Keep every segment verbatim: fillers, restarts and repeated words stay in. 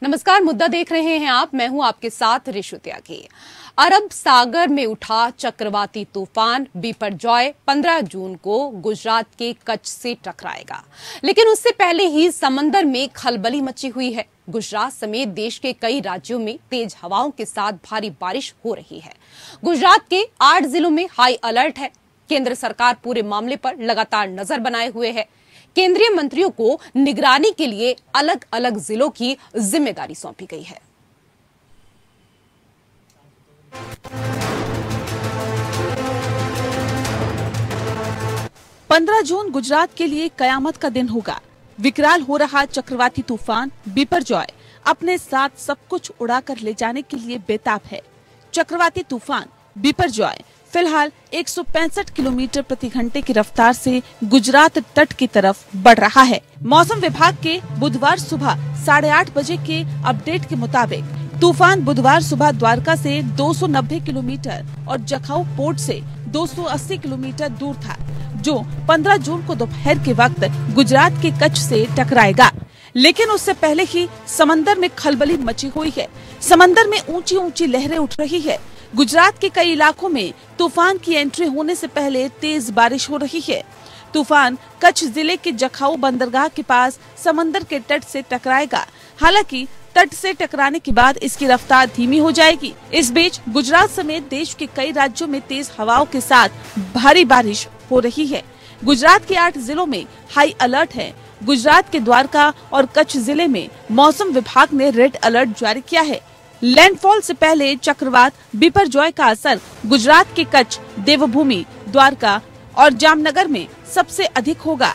नमस्कार, मुद्दा देख रहे हैं आप। मैं हूं आपके साथ ऋषु त्यागी। अरब सागर में उठा चक्रवाती तूफान बिपरजॉय पंद्रह जून को गुजरात के कच्छ से टकराएगा, लेकिन उससे पहले ही समंदर में खलबली मची हुई है। गुजरात समेत देश के कई राज्यों में तेज हवाओं के साथ भारी बारिश हो रही है। गुजरात के आठ जिलों में हाई अलर्ट है। केंद्र सरकार पूरे मामले पर लगातार नजर बनाए हुए है। केंद्रीय मंत्रियों को निगरानी के लिए अलग अलग जिलों की जिम्मेदारी सौंपी गई है। पंद्रह जून गुजरात के लिए कयामत का दिन होगा। विकराल हो रहा चक्रवाती तूफान बिपरजॉय अपने साथ सब कुछ उड़ाकर ले जाने के लिए बेताब है। चक्रवाती तूफान बिपरजॉय फिलहाल एक सौ पैंसठ किलोमीटर प्रति घंटे की रफ्तार से गुजरात तट की तरफ बढ़ रहा है। मौसम विभाग के बुधवार सुबह साढ़े आठ बजे के अपडेट के मुताबिक तूफान बुधवार सुबह द्वारका से दो सौ नब्बे किलोमीटर और जखाऊ पोर्ट से दो सौ अस्सी किलोमीटर दूर था, जो पंद्रह जून को दोपहर के वक्त गुजरात के कच्छ से टकराएगा। लेकिन उससे पहले ही समंदर में खलबली मची हुई है। समंदर में ऊंची ऊंची लहरें उठ रही है। गुजरात के कई इलाकों में तूफान की एंट्री होने से पहले तेज बारिश हो रही है। तूफान कच्छ जिले के जखाऊ बंदरगाह के पास समंदर के तट से टकराएगा। हालांकि तट से टकराने के बाद इसकी रफ्तार धीमी हो जाएगी। इस बीच गुजरात समेत देश के कई राज्यों में तेज हवाओं के साथ भारी बारिश हो रही है। गुजरात के आठ जिलों में हाई अलर्ट है। गुजरात के द्वारका और कच्छ जिले में मौसम विभाग ने रेड अलर्ट जारी किया है। लैंडफॉल से पहले चक्रवात बिपरजॉय का असर गुजरात के कच्छ, देवभूमि, द्वारका और जामनगर में सबसे अधिक होगा।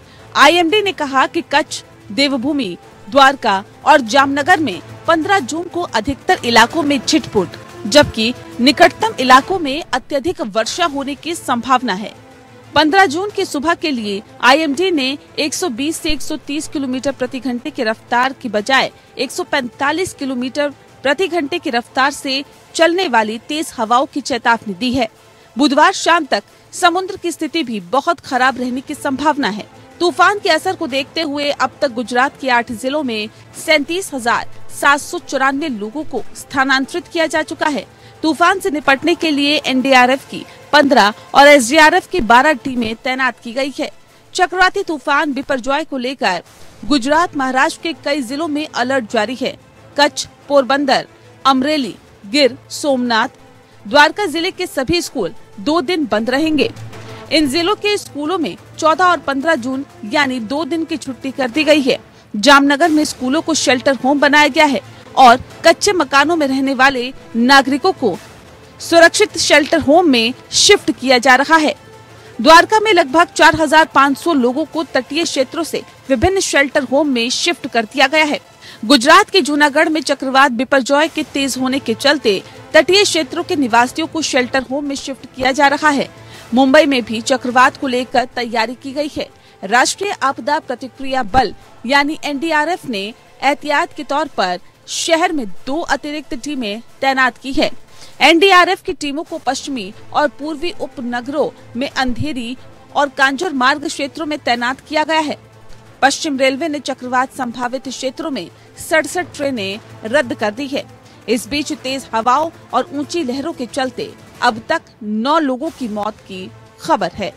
आई एम डी ने कहा कि कच्छ, देवभूमि, द्वारका और जामनगर में पंद्रह जून को अधिकतर इलाकों में छिटपुट, जबकि निकटतम इलाकों में अत्यधिक वर्षा होने की संभावना है। पंद्रह जून की सुबह के लिए आई एम डी ने एक सौ बीस से एक सौ तीस किलोमीटर प्रति घंटे की रफ्तार की बजाय एक सौ पैंतालीस किलोमीटर प्रति घंटे की रफ्तार से चलने वाली तेज हवाओं की चेतावनी दी है। बुधवार शाम तक समुद्र की स्थिति भी बहुत खराब रहने की संभावना है। तूफान के असर को देखते हुए अब तक गुजरात के आठ जिलों में सैंतीस हजार सात सौ चौरानवे लोगों को स्थानांतरित किया जा चुका है। तूफान से निपटने के लिए एन डी आर एफ की पंद्रह और एस डी आर एफ की बारह टीमें तैनात की गई है। चक्रवाती तूफान बिपरजॉय को लेकर गुजरात, महाराष्ट्र के कई जिलों में अलर्ट जारी है। कच्छ, पोरबंदर, अमरेली, गिर सोमनाथ, द्वारका जिले के सभी स्कूल दो दिन बंद रहेंगे। इन जिलों के स्कूलों में चौदह और पंद्रह जून यानी दो दिन की छुट्टी कर दी गई है। जामनगर में स्कूलों को शेल्टर होम बनाया गया है और कच्चे मकानों में रहने वाले नागरिकों को सुरक्षित शेल्टर होम में शिफ्ट किया जा रहा है। द्वारका में लगभग चार हजार पाँच सौ लोगों को तटीय क्षेत्रों से विभिन्न शेल्टर होम में शिफ्ट कर दिया गया है। गुजरात के जूनागढ़ में चक्रवात बिपरजॉय के तेज होने के चलते तटीय क्षेत्रों के निवासियों को शेल्टर होम में शिफ्ट किया जा रहा है। मुंबई में भी चक्रवात को लेकर तैयारी की गई है। राष्ट्रीय आपदा प्रतिक्रिया बल यानी एन डी आर एफ ने एहतियात के तौर पर शहर में दो अतिरिक्त टीमें तैनात की है। एन डी आर एफ की टीमों को पश्चिमी और पूर्वी उपनगरों में अंधेरी और कांजूर मार्ग क्षेत्रों में तैनात किया गया है। पश्चिम रेलवे ने चक्रवात संभावित क्षेत्रों में सड़सठ ट्रेनें रद्द कर दी है। इस बीच तेज हवाओं और ऊंची लहरों के चलते अब तक नौ लोगों की मौत की खबर है।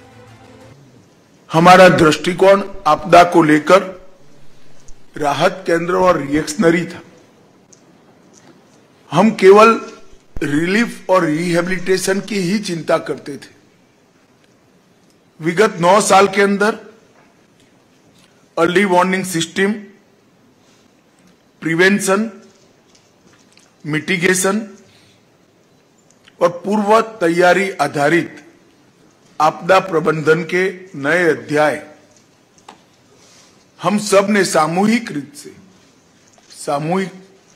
हमारा दृष्टिकोण आपदा को लेकर राहत केंद्र और रिएक्शनरी था। हम केवल रिलीफ और रिहेबिलिटेशन की ही चिंता करते थे। विगत नौ साल के अंदर early warning system, prevention, mitigation और पूर्व तैयारी आधारित आपदा प्रबंधन के नए अध्याय हम सब ने सामूहिक रूप से सामूहिक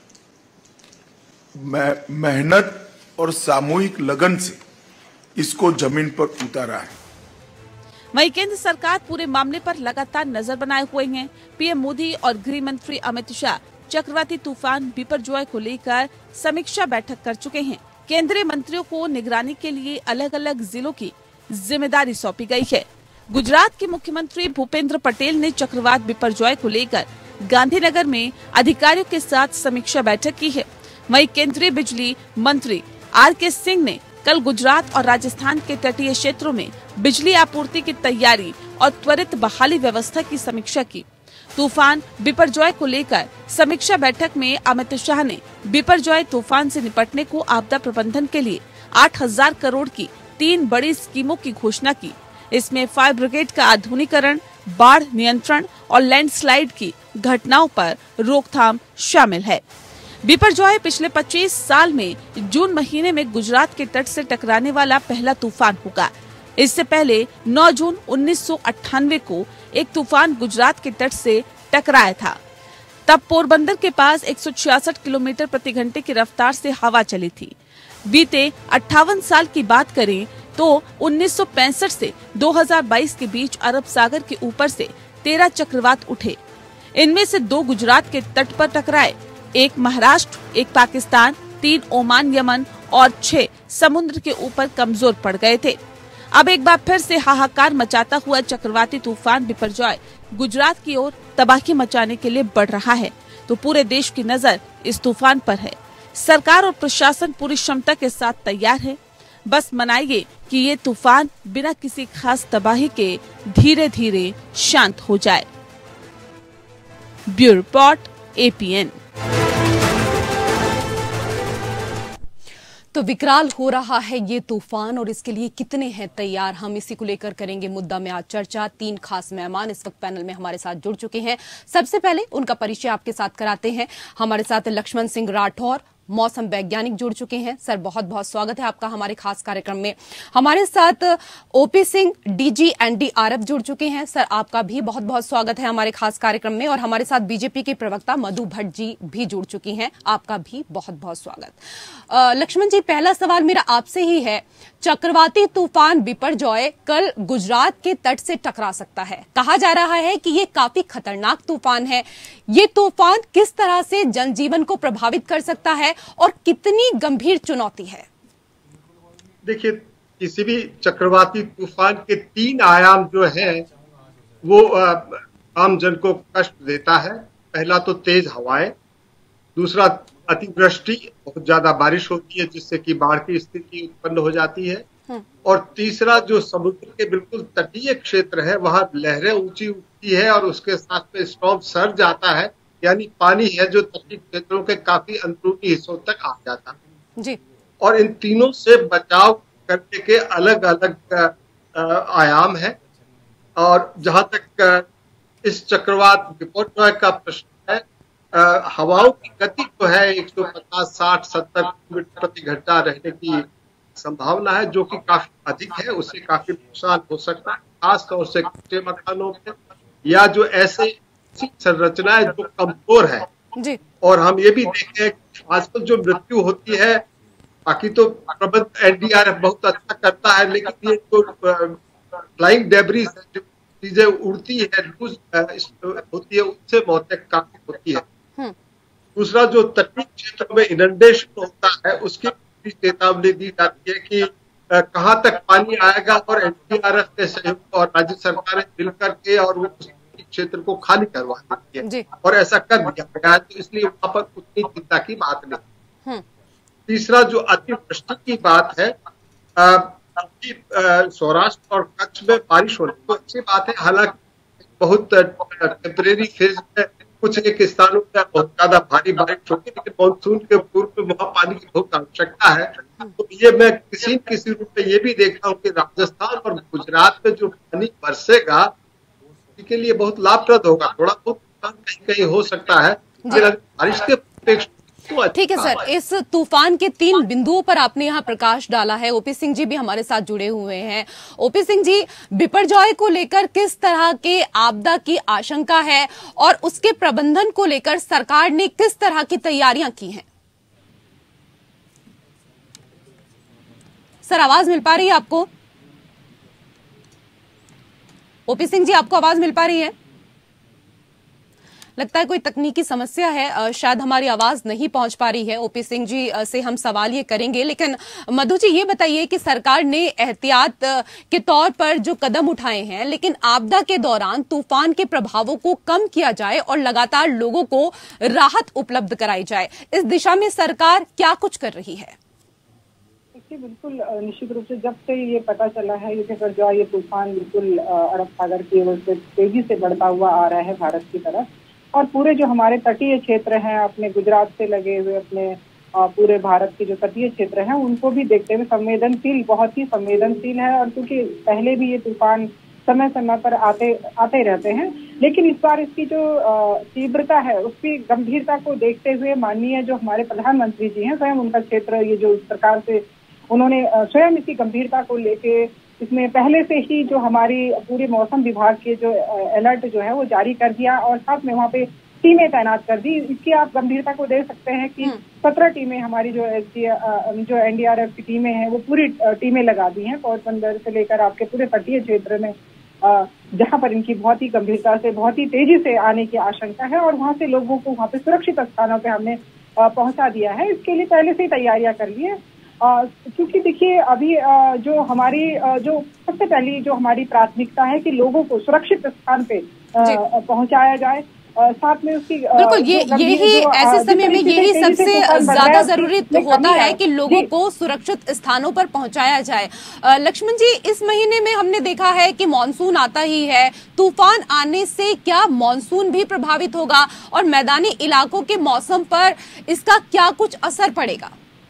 मेहनत और सामूहिक लगन से इसको जमीन पर उतारा है। वहीं केंद्र सरकार पूरे मामले पर लगातार नजर बनाए हुए हैं। पी एम मोदी और गृह मंत्री अमित शाह चक्रवाती तूफान बिपरजॉय को लेकर समीक्षा बैठक कर चुके हैं। केंद्रीय मंत्रियों को निगरानी के लिए अलग अलग जिलों की जिम्मेदारी सौंपी गई है। गुजरात के मुख्यमंत्री भूपेंद्र पटेल ने चक्रवात बिपरजॉय को लेकर गांधीनगर में अधिकारियों के साथ समीक्षा बैठक की है। वहीं केंद्रीय बिजली मंत्री आर के सिंह ने कल गुजरात और राजस्थान के तटीय क्षेत्रों में बिजली आपूर्ति की तैयारी और त्वरित बहाली व्यवस्था की समीक्षा की। तूफान बिपरजॉय को लेकर समीक्षा बैठक में अमित शाह ने बिपरजॉय तूफान से निपटने को आपदा प्रबंधन के लिए आठ हजार करोड़ की तीन बड़ी स्कीमों की घोषणा की। इसमें फायर ब्रिगेड का आधुनिकीकरण, बाढ़ नियंत्रण और लैंडस्लाइड की घटनाओं पर रोकथाम शामिल है। बिपरजॉय पिछले पच्चीस साल में जून महीने में गुजरात के तट से टकराने वाला पहला तूफान होगा। इससे पहले नौ जून उन्नीस सौ अट्ठानवे को एक तूफान गुजरात के तट से टकराया था। तब पोरबंदर के पास एक सौ छियासठ किलोमीटर प्रति घंटे की रफ्तार से हवा चली थी। बीते अट्ठावन साल की बात करें तो उन्नीस सौ पैंसठ से दो हज़ार बाईस के बीच अरब सागर के ऊपर से तेरह चक्रवात उठे। इनमें से दो गुजरात के तट पर टकराए, एक महाराष्ट्र, एक पाकिस्तान, तीन ओमान, यमन और छह समुद्र के ऊपर कमजोर पड़ गए थे। अब एक बार फिर से हाहाकार मचाता हुआ चक्रवाती तूफान बिपरजॉय गुजरात की ओर तबाही मचाने के लिए बढ़ रहा है, तो पूरे देश की नजर इस तूफान पर है। सरकार और प्रशासन पूरी क्षमता के साथ तैयार है। बस मनाइए कि ये तूफान बिना किसी खास तबाही के धीरे धीरे शांत हो जाए। Bureau report A P N. तो विकराल हो रहा है ये तूफान और इसके लिए कितने हैं तैयार, हम इसी को लेकर करेंगे मुद्दा में आज चर्चा। तीन खास मेहमान इस वक्त पैनल में हमारे साथ जुड़ चुके हैं। सबसे पहले उनका परिचय आपके साथ कराते हैं। हमारे साथ लक्ष्मण सिंह राठौर, मौसम वैज्ञानिक, जुड़ चुके हैं। सर बहुत बहुत स्वागत है आपका हमारे खास कार्यक्रम में। हमारे साथ ओपी सिंह, डीजी एनडीआरएफ, जुड़ चुके हैं। सर आपका भी बहुत बहुत स्वागत है हमारे खास कार्यक्रम में। और हमारे साथ बीजेपी के प्रवक्ता मधु भट्ट जी भी जुड़ चुकी हैं, आपका भी बहुत बहुत स्वागत। अ, लक्ष्मण जी, पहला सवाल मेरा आपसे ही है। चक्रवाती तूफान बिपरजॉय कल गुजरात के तट से टकरा सकता है। कहा जा रहा है कि ये काफी खतरनाक तूफान है। ये तूफान किस तरह से जनजीवन को प्रभावित कर सकता है और कितनी गंभीर चुनौती है? देखिए, किसी भी चक्रवाती तूफान के तीन आयाम जो है वो आम जन को कष्ट देता है। पहला तो तेज हवाएं, दूसरा अतिवृष्टि, बहुत ज्यादा बारिश होती है जिससे कि बाढ़ की स्थिति उत्पन्न हो जाती है, और तीसरा जो समुद्र के बिल्कुल तटीय क्षेत्र है वहां लहरें ऊंची उठती है और उसके साथ में स्टॉर्म सर्ज आता है, यानी पानी है जो तटीय क्षेत्रों के काफी अंदरूनी हिस्सों तक आ जाता है जी। और इन तीनों से बचाव करने के अलग अलग आयाम है। और जहां तक इस चक्रवात बिपरजॉय का प्रश्न है, हवाओं की गति जो है एक सौ पचास, साठ, सत्तर किलोमीटर प्रति घंटा रहने की संभावना है, जो कि काफी अधिक है। उससे काफी नुकसान हो सकता है, खासतौर से कच्चे मकानों में या जो ऐसे संरचनाएं जो कमजोर है जी। और हम ये भी देखें आजकल जो मृत्यु होती है, बाकी तो प्रबंध एनडीआरएफ बहुत अच्छा करता है, लेकिन ये जो फ्लाइंग डेब्रिस जो चीजें उड़ती है, लूज होती है, उससे मौतें काफी होती है। दूसरा, जो तटीय क्षेत्रों में इनंडेशन होता है उसकी चेतावनी दी जाती है कि कहां तक पानी आएगा, और एनडीआरएफ के सहयोग और राज्य सरकारें मिलकर के और वो क्षेत्र को खाली करवा देती है, और ऐसा कर दिया गया है, तो इसलिए वहां पर उतनी चिंता की बात नहीं। तीसरा, जो अतिवृष्टि की बात है, सौराष्ट्र और कच्छ में बारिश होने तो अच्छी बात है, हालांकि बहुत टेम्परेरी फेज में कुछ एक स्थानों पर बहुत ज्यादा भारी बारिश होगी, लेकिन मानसून के पूर्व में वहां पानी की बहुत आवश्यकता है। तो ये मैं किसी किसी रूप में ये भी देखा हूँ कि राजस्थान और गुजरात में जो पानी बरसेगा के लिए बहुत लाभप्रद होगा। थोड़ा बहुत कहीं कहीं हो सकता है बारिश के अपेक्षा। तो ठीक है सर, इस तूफान के तीन बिंदुओं पर आपने यहाँ प्रकाश डाला है। ओपी सिंह जी भी हमारे साथ जुड़े हुए हैं। ओपी सिंह जी, बिपरजॉय को लेकर किस तरह के आपदा की आशंका है और उसके प्रबंधन को लेकर सरकार ने किस तरह की तैयारियां की हैं? सर आवाज मिल पा रही है आपको? ओपी सिंह जी, आपको आवाज मिल पा रही है? लगता है कोई तकनीकी समस्या है, शायद हमारी आवाज नहीं पहुंच पा रही है। ओपी सिंह जी से हम सवाल ये करेंगे, लेकिन मधु जी ये बताइए कि सरकार ने एहतियात के तौर पर जो कदम उठाए हैं, लेकिन आपदा के दौरान तूफान के प्रभावों को कम किया जाए और लगातार लोगों को राहत उपलब्ध कराई जाए, इस दिशा में सरकार क्या कुछ कर रही है? बिल्कुल निश्चित रूप से जब से ये पता चला है ये बिपरजॉय ये तूफान बिल्कुल अरब सागर की ओर से तेजी से बढ़ता हुआ आ रहा है भारत की तरफ, और पूरे जो हमारे तटीय क्षेत्र हैं अपने गुजरात से लगे हुए अपने पूरे भारत के जो तटीय क्षेत्र हैं उनको भी देखते हुए संवेदनशील, बहुत ही संवेदनशील है। और क्योंकि पहले भी ये तूफान समय समय पर आते आते रहते हैं, लेकिन इस बार इसकी जो तीव्रता है उसकी गंभीरता को देखते हुए माननीय जो हमारे प्रधानमंत्री जी हैं स्वयं उनका क्षेत्र ये जो सरकार से उन्होंने स्वयं इसकी गंभीरता को लेके इसमें पहले से ही जो हमारी पूरे मौसम विभाग के जो अलर्ट जो है वो जारी कर दिया और साथ में वहाँ पे टीमें तैनात कर दी। इसकी आप गंभीरता को देख सकते हैं कि सत्रह टीमें हमारी जो जो एनडीआरएफ की टीमें हैं वो पूरी टीमें लगा दी हैं पोरबंदर से लेकर आपके पूरे तटीय क्षेत्र में, जहां पर इनकी बहुत ही गंभीरता से बहुत ही तेजी से आने की आशंका है, और वहां से लोगों को वहां पे सुरक्षित स्थानों पे हमने पहुंचा दिया है। इसके लिए पहले से ही तैयारियां कर ली है, क्योंकि देखिए अभी जो हमारी जो सबसे पहली जो हमारी प्राथमिकता है कि लोगों को सुरक्षित स्थान पे पहुंचाया जाए, साथ में उसकी बिल्कुल ये यही ऐसे समय में यही सबसे ज्यादा जरूरी होता है कि लोगों को सुरक्षित स्थानों पर पहुंचाया जाए। लक्ष्मण जी, इस महीने में हमने देखा है कि मानसून आता ही है, तूफान आने से क्या मानसून भी प्रभावित होगा और मैदानी इलाकों के मौसम पर इसका क्या कुछ असर पड़ेगा?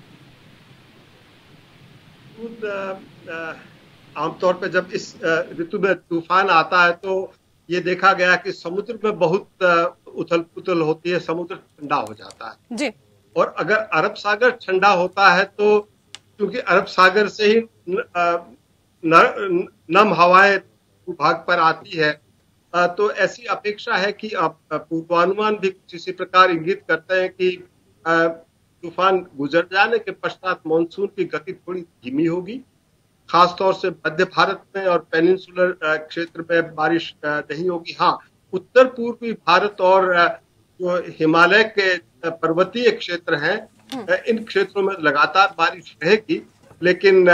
आमतौर पर जब इस ऋतु में तूफान आता है तो ये देखा गया कि समुद्र में बहुत उथल पुथल होती है, समुद्र ठंडा हो जाता है जी। और अगर अरब सागर ठंडा होता है तो क्योंकि अरब सागर से ही नम हवाएं भूभाग पर आती है, तो ऐसी अपेक्षा है कि पूर्वानुमान भी कुछ इसी प्रकार इंगित करते हैं कि तूफान गुजर जाने के पश्चात मानसून की गति थोड़ी धीमी होगी, खासतौर से मध्य भारत में और पेनिनसुलर क्षेत्र में बारिश नहीं होगी। हाँ, उत्तर पूर्वी भारत और जो हिमालय के पर्वतीय क्षेत्र हैं इन क्षेत्रों में लगातार बारिश रहेगी, लेकिन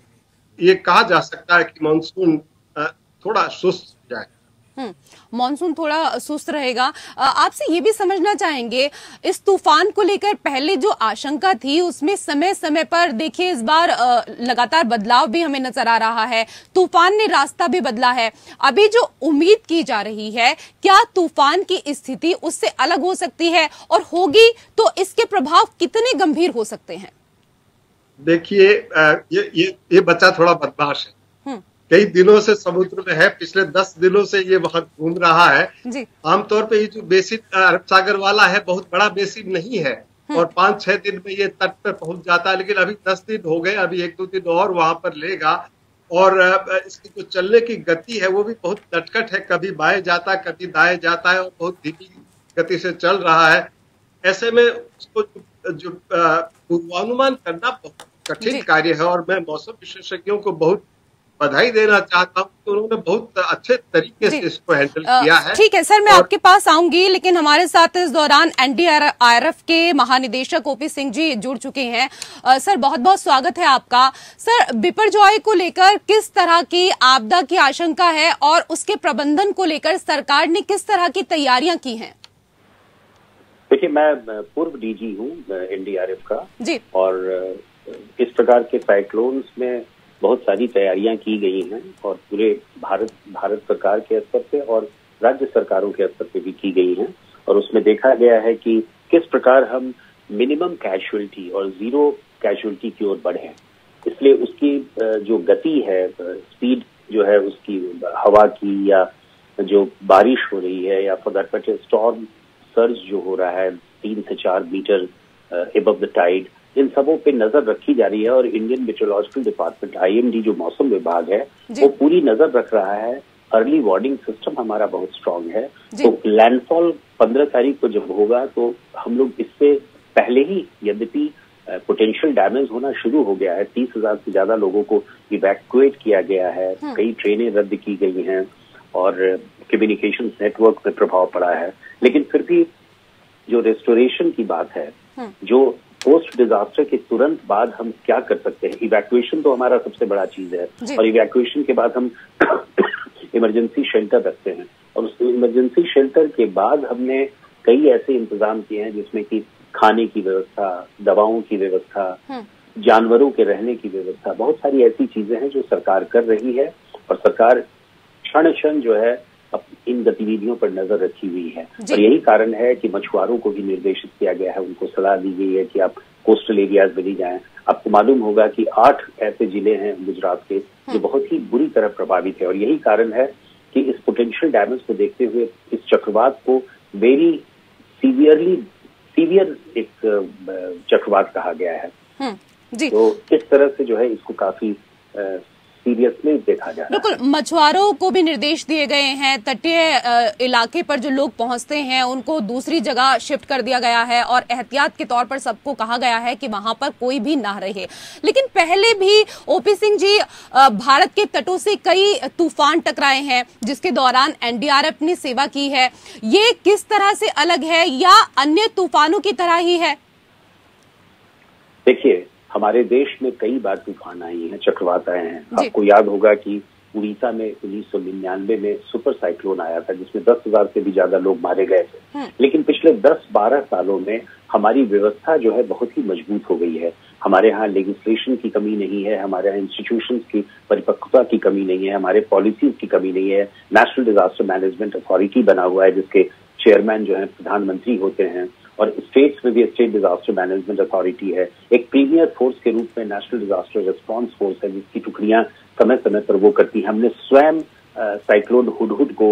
ये कहा जा सकता है कि मानसून थोड़ा सुस्त हो जाए। मानसून थोड़ा सुस्त रहेगा। आपसे ये भी समझना चाहेंगे, इस तूफान को लेकर पहले जो आशंका थी उसमें समय समय पर देखिए इस बार लगातार बदलाव भी हमें नजर आ रहा है, तूफान ने रास्ता भी बदला है। अभी जो उम्मीद की जा रही है, क्या तूफान की स्थिति उससे अलग हो सकती है, और होगी तो इसके प्रभाव कितने गंभीर हो सकते हैं? देखिए ये ये ये बच्चा थोड़ा बदमाश है, कई दिनों से समुद्र में है, पिछले दस दिनों से ये वहां घूम रहा है। आमतौर पे ये जो बेसिन अरब सागर वाला है बहुत बड़ा बेसिन नहीं है और पांच छह दिन में ये तट पर पहुंच जाता है, लेकिन अभी दस दिन हो गए, अभी एक दो दिन और वहां पर लेगा और इसकी जो चलने की गति है वो भी बहुत नटखट है, कभी बाएं जाता है कभी दाएं जाता है और बहुत धीमी गति से चल रहा है। ऐसे में उसको जो पूर्वानुमान करना बहुत कठिन कार्य है और मैं मौसम विशेषज्ञों को बहुत बधाई देना चाहता हूँ कि उन्होंने बहुत अच्छे तरीके से इसको हैंडल किया है। ठीक है सर, मैं आपके पास आऊंगी, लेकिन हमारे साथ इस दौरान एनडीआरएफ के महानिदेशक ओपी सिंह जी जुड़ चुके हैं। आ, सर बहुत बहुत स्वागत है आपका। सर, बिपरजॉय को लेकर किस तरह की आपदा की आशंका है और उसके प्रबंधन को लेकर सरकार ने किस तरह की तैयारियां की हैं? देखिए, मैं पूर्व डीजी हूँ एनडीआरएफ का जी, और इस प्रकार के साइक्लोन्स में बहुत सारी तैयारियां की गई हैं और पूरे भारत भारत सरकार के स्तर पे और राज्य सरकारों के स्तर पे भी की गई हैं, और उसमें देखा गया है कि किस प्रकार हम मिनिमम कैजुअलिटी और जीरो कैजुअलिटी की ओर बढ़े। इसलिए उसकी जो गति है, स्पीड जो है उसकी हवा की, या जो बारिश हो रही है, या for that matter storm surge जो हो रहा है तीन से चार मीटर एबव द टाइड, इन सबों पे नजर रखी जा रही है। और इंडियन मेट्रोलॉजिकल डिपार्टमेंट आईएमडी जो मौसम विभाग है वो पूरी नजर रख रहा है। अर्ली वार्निंग सिस्टम हमारा बहुत स्ट्रांग है, तो लैंडफॉल पंद्रह तारीख को जब होगा तो हम लोग इससे पहले ही, यद्यपि पोटेंशियल डैमेज होना शुरू हो गया है, तीस हजार से ज्यादा लोगों को इवैक्यूएट किया गया है, कई ट्रेनें रद्द की गई हैं, और कम्युनिकेशन नेटवर्क पे प्रभाव पड़ा है। लेकिन फिर भी जो रेस्टोरेशन की बात है, जो पोस्ट डिजास्टर के तुरंत बाद हम क्या कर सकते हैं, इवैक्यूएशन तो हमारा सबसे बड़ा चीज है, और इवैक्यूएशन के बाद हम इमरजेंसी शेल्टर रखते हैं, और उस इमरजेंसी शेल्टर के बाद हमने कई ऐसे इंतजाम किए हैं जिसमें कि खाने की व्यवस्था, दवाओं की व्यवस्था, जानवरों के रहने की व्यवस्था, बहुत सारी ऐसी चीजें हैं जो सरकार कर रही है, और सरकार क्षण क्षण जो है इन गतिविधियों पर नजर रखी हुई है। और यही कारण है कि मछुआरों को भी निर्देशित किया गया है, उनको सलाह दी गई है कि आप कोस्टल एरियाज में नहीं जाएं। आपको मालूम होगा कि आठ ऐसे जिले हैं गुजरात के जो बहुत ही बुरी तरह प्रभावित है, और यही कारण है कि इस पोटेंशियल डैमेज को देखते हुए इस चक्रवात को वेरी सीवियरली सीवियर एक चक्रवात कहा गया है। जी। तो इस तरह से जो है इसको काफी सीरियसली देखा जा रहा है। बिल्कुल, मछुआरों को भी निर्देश दिए गए हैं, तटीय इलाके पर जो लोग पहुंचते हैं उनको दूसरी जगह शिफ्ट कर दिया गया है, और एहतियात के तौर पर सबको कहा गया है कि वहां पर कोई भी ना रहे। लेकिन पहले भी ओपी सिंह जी, भारत के तटों से कई तूफान टकराए हैं जिसके दौरान एनडीआरएफ ने सेवा की है। ये किस तरह से अलग है या अन्य तूफानों की तरह ही है? देखिए, हमारे देश में कई बार तूफान आए हैं, चक्रवात आए हैं। आपको याद होगा कि उड़ीसा में उन्नीस सौ निन्यानवे में सुपर साइक्लोन आया था जिसमें दस हजार से भी ज्यादा लोग मारे गए थे। लेकिन पिछले दस बारह सालों में हमारी व्यवस्था जो है बहुत ही मजबूत हो गई है। हमारे यहाँ लेजिस्लेशन की कमी नहीं है, हमारे यहाँ इंस्टीट्यूशंस की परिपक्वता की कमी नहीं है, हमारे पॉलिसीज की कमी नहीं है। नेशनल डिजास्टर मैनेजमेंट अथॉरिटी बना हुआ है जिसके चेयरमैन जो है प्रधानमंत्री होते हैं, और स्टेट्स में भी स्टेट डिजास्टर मैनेजमेंट अथॉरिटी है। एक प्रीमियर फोर्स के रूप में नेशनल डिजास्टर रिस्पांस फोर्स है जिसकी टुकड़ियां समय समय पर वो करती हैं। हमने स्वयं साइक्लोन हुडहुड को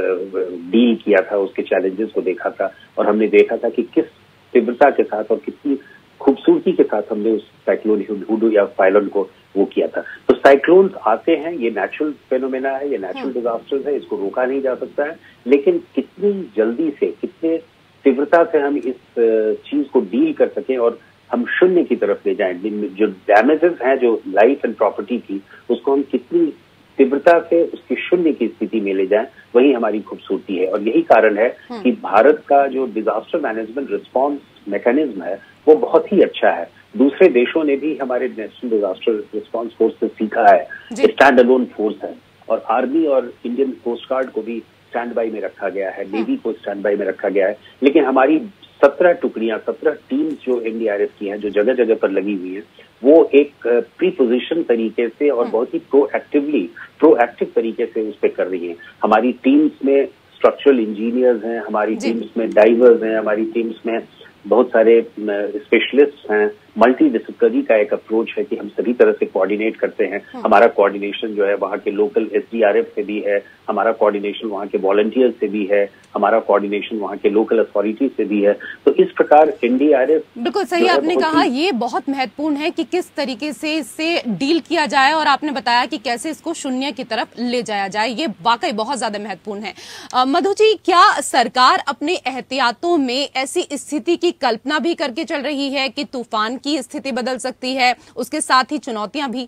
डील किया था, उसके चैलेंजेस को देखा था, और हमने देखा था कि किस तीव्रता के साथ और कितनी खूबसूरती के साथ हमने उस साइक्लोन हुडहुड या फाइलोन को वो किया था। तो साइक्लोन्स आते हैं, ये नेचुरल फेनोमेना है, ये नेचुरल डिजास्टर्स है, इसको रोका नहीं जा सकता है। लेकिन कितनी जल्दी से, कितने तीव्रता से हम इस चीज को डील कर सकें और हम शून्य की तरफ ले जाएं, जो डैमेजेस हैं जो लाइफ एंड प्रॉपर्टी की, उसको हम कितनी तीव्रता से उसकी शून्य की स्थिति में ले जाएं, वही हमारी खूबसूरती है। और यही कारण है कि भारत का जो डिजास्टर मैनेजमेंट रिस्पांस मैकेनिज्म है वो बहुत ही अच्छा है। दूसरे देशों ने भी हमारे नेशनल डिजास्टर रिस्पांस फोर्स से सीखा है, स्टैंड अलोन फोर्स है, और आर्मी और इंडियन कोस्ट गार्ड को भी स्टैंड बाई में रखा गया है, नेवी को स्टैंड बाई में रखा गया है। लेकिन हमारी सत्रह टुकड़ियां, सत्रह टीम्स जो एनडीआरएफ की हैं, जो जगह जगह पर लगी हुई हैं, वो एक प्री पोजिशन तरीके से और बहुत ही प्रोएक्टिवली प्रोएक्टिव तरीके से उस पर कर रही हैं। हमारी टीम्स में स्ट्रक्चरल इंजीनियर्स हैं, हमारी टीम्स में डाइवर्स हैं, हमारी टीम्स में बहुत सारे स्पेशलिस्ट हैं। मल्टी डिसिप्लिनरी का एक अप्रोच है कि हम सभी तरह से कोऑर्डिनेट करते हैं। हमारा कोऑर्डिनेशन जो है वहाँ के लोकल एसडीआरएफ से भी है, हमारा कोऑर्डिनेशन वहाँ के वॉलंटियर्स से भी है, हमारा कोऑर्डिनेशन वहाँ के लोकल अथॉरिटी से भी है। तो इस प्रकार एनडीआरएफ, बिल्कुल सही आपने कहा, ये बहुत महत्वपूर्ण है कि किस तरीके से इससे डील किया जाए, और आपने बताया कि कैसे इसको शून्य की तरफ ले जाया जाए, ये वाकई बहुत ज्यादा महत्वपूर्ण है। मधु जी, क्या सरकार अपने एहतियातों में ऐसी स्थिति की कल्पना भी करके चल रही है कि तूफान की स्थिति बदल सकती है, उसके साथ ही चुनौतियां भी?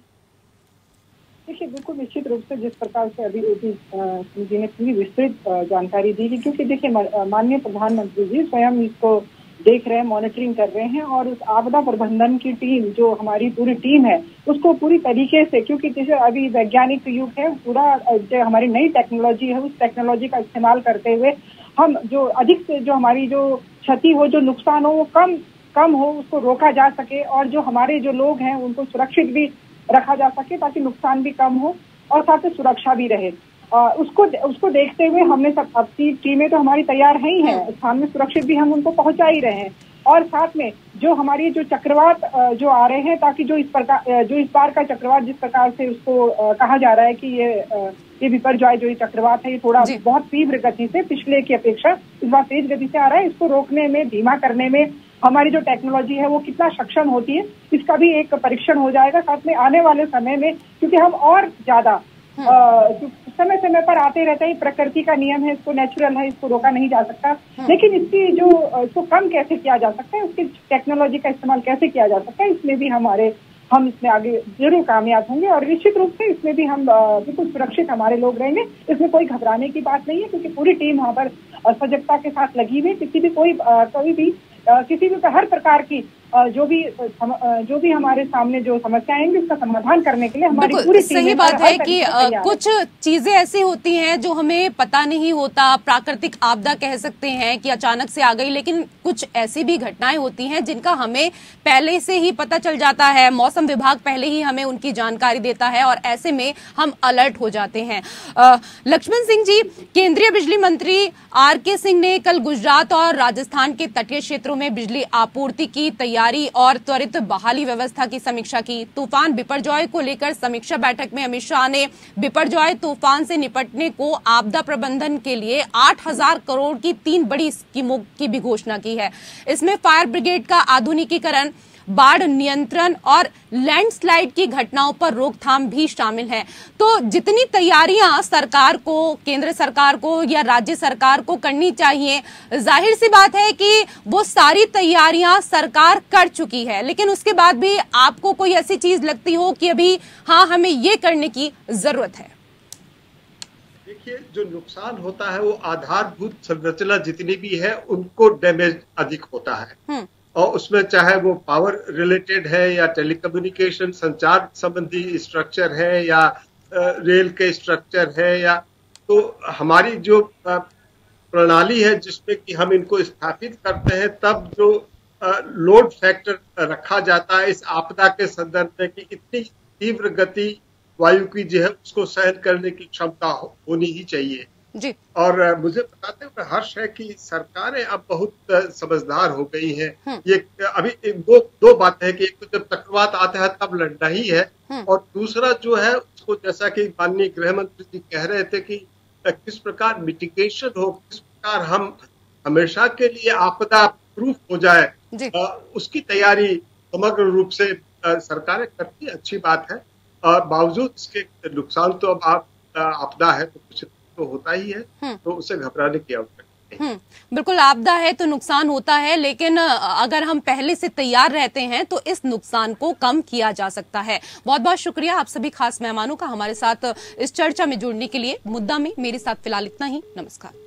देखिए, बिल्कुल निश्चित रूप से जिस प्रकार से अभी ओपी सिंह जी ने पूरी विस्तृत जानकारी दी, क्योंकि देखिए माननीय प्रधानमंत्री जी स्वयं इसको देख रहे हैं, मॉनिटरिंग कर रहे हैं, और उस आपदा प्रबंधन की टीम जो हमारी पूरी टीम है उसको पूरी तरीके से, क्योंकि जैसे अभी वैज्ञानिक युग है, पूरा जो हमारी नई टेक्नोलॉजी है उस टेक्नोलॉजी का इस्तेमाल करते हुए हम जो अधिक से जो हमारी जो क्षति हो, जो नुकसान हो, वो कम कम हो, उसको रोका जा सके, और जो हमारे जो लोग हैं उनको सुरक्षित भी रखा जा सके ताकि नुकसान भी कम हो और साथ ही सुरक्षा भी रहे। आ, उसको उसको देखते हुए हमने सब अब टीमें तो हमारी तैयार है ही हैं, स्थान में सुरक्षित भी हम उनको पहुंचा ही रहे हैं, और साथ में जो हमारी जो चक्रवात जो आ रहे हैं, ताकि जो इस प्रकार जो इस बार का चक्रवात जिस प्रकार से उसको कहा जा रहा है कि ये ये बिपरजॉय जो ये चक्रवात है, ये थोड़ा बहुत तीव्र गति से पिछले की अपेक्षा इस बार तेज गति से आ रहा है, इसको रोकने में, धीमा करने में हमारी जो टेक्नोलॉजी है वो कितना सक्षम होती है, इसका भी एक परीक्षण हो जाएगा। साथ में आने वाले समय में, क्योंकि हम और ज्यादा समय समय पर आते रहते हैं, प्रकृति का नियम है, इसको नेचुरल है, इसको रोका नहीं जा सकता, लेकिन इसकी जो इसको कम कैसे किया जा सकता है, उसकी टेक्नोलॉजी का इस्तेमाल कैसे किया जा सकता है, इसमें भी हमारे हम इसमें आगे जरूर कामयाब होंगे और निश्चित रूप से इसमें भी हम बिल्कुल सुरक्षित हमारे लोग रहेंगे। इसमें कोई घबराने की बात नहीं है, क्योंकि पूरी टीम वहाँ पर सजगता के साथ लगी हुई। किसी भी कोई कोई भी किसी भी हर प्रकार की जो भी जो भी हमारे सामने जो समस्या आएंगी उसका समाधान करने के लिए हमारी पूरी टीम सही बात है कि कुछ चीजें ऐसी होती हैं जो हमें पता नहीं होता, प्राकृतिक आपदा कह सकते हैं कि अचानक से आ गई, लेकिन कुछ ऐसी भी घटनाएं होती हैं जिनका हमें पहले से ही पता चल जाता है। मौसम विभाग पहले ही हमें उनकी जानकारी देता है और ऐसे में हम अलर्ट हो जाते हैं। लक्ष्मण सिंह जी, केंद्रीय बिजली मंत्री आर के सिंह ने कल गुजरात और राजस्थान के तटीय क्षेत्रों में बिजली आपूर्ति की तैयारी और त्वरित बहाली व्यवस्था की समीक्षा की। तूफान बिपरजॉय को लेकर समीक्षा बैठक में अमित शाह ने बिपरजॉय तूफान से निपटने को आपदा प्रबंधन के लिए आठ हजार करोड़ की तीन बड़ी स्कीमों की भी घोषणा की है। इसमें फायर ब्रिगेड का आधुनिकीकरण, बाढ़ नियंत्रण और लैंडस्लाइड की घटनाओं पर रोकथाम भी शामिल है। तो जितनी तैयारियां सरकार को, केंद्र सरकार को या राज्य सरकार को करनी चाहिए, जाहिर सी बात है कि वो सारी तैयारियां सरकार कर चुकी है, लेकिन उसके बाद भी आपको कोई ऐसी चीज लगती हो कि अभी हाँ हमें ये करने की जरूरत है? देखिए, जो नुकसान होता है वो आधारभूत संरचना जितनी भी है उनको डैमेज अधिक होता है, और उसमें चाहे वो पावर रिलेटेड है या टेलीकम्युनिकेशन संचार संबंधी स्ट्रक्चर है या रेल के स्ट्रक्चर है, या तो हमारी जो प्रणाली है जिसमें कि हम इनको स्थापित करते हैं, तब जो लोड फैक्टर रखा जाता है इस आपदा के संदर्भ में कि इतनी तीव्र गति वायु की जो है उसको सहन करने की क्षमता हो, होनी ही चाहिए जी। और मुझे बताते हुए हर्ष है कि सरकारें अब बहुत समझदार हो गई हैं। ये अभी एक दो दो बातें हैं कि एक तो जब चक्रवात आता है तब लड़ना ही है, और दूसरा जो है उसको, जैसा कि माननीय गृह मंत्री जी कह रहे थे कि किस प्रकार मिटिगेशन हो, किस प्रकार हम हमेशा के लिए आपदा प्रूफ हो जाए, आ, उसकी तैयारी समग्र रूप से आ, सरकारें करती, अच्छी बात है। बावजूद इसके नुकसान तो अब आप आपदा है तो कुछ तो होता ही है, तो उसे घबराने की आवश्यकता नहीं। बिल्कुल, आपदा है तो नुकसान होता है, लेकिन अगर हम पहले से तैयार रहते हैं तो इस नुकसान को कम किया जा सकता है। बहुत बहुत शुक्रिया आप सभी खास मेहमानों का हमारे साथ इस चर्चा में जुड़ने के लिए। मुद्दा में मेरे साथ फिलहाल इतना ही। नमस्कार।